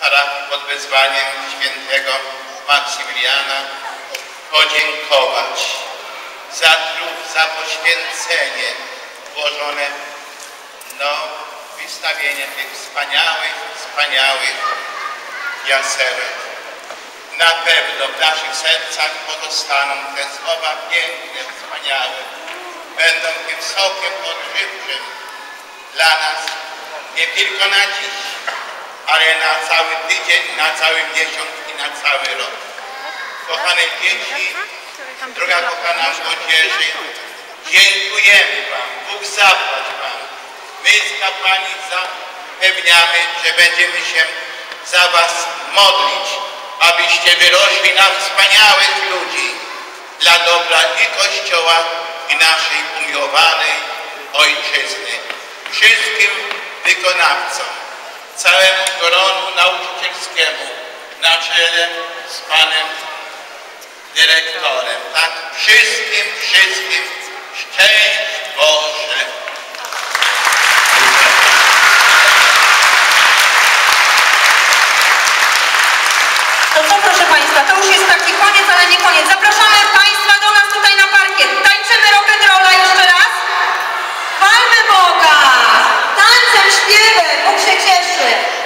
parafii pod wezwaniem świętego Maksymiliana podziękować za trud, za poświęcenie włożone w wystawienie tych wspaniałych jasełek. Na pewno w naszych sercach pozostaną te słowa piękne, wspaniałe. Będą tym sokiem odżywczym dla nas nie tylko na dziś, ale na cały tydzień, na cały miesiąc i na cały rok. Kochane dzieci, droga kochana młodzieży, dziękujemy Wam, Bóg zapłać Wam. My z kapłani zapewniamy, że będziemy się za Was modlić, abyście wyrośli na wspaniałych ludzi dla dobra i Kościoła, i naszej umiłowanej Ojczyzny. Wszystkim wykonawcom, całemu gronu nauczycielskiemu na czele z Panem Dyrektorem. Tak, wszystkim szczęść Boże. To co, proszę Państwa, to już jest taki koniec, ale nie koniec. Zapraszamy Państwa do nas tutaj na parkiet. Tańczymy rock'n'rolla jeszcze raz. Chwalmy Boga! Tańcem, śpiewem, Bóg się cieszy.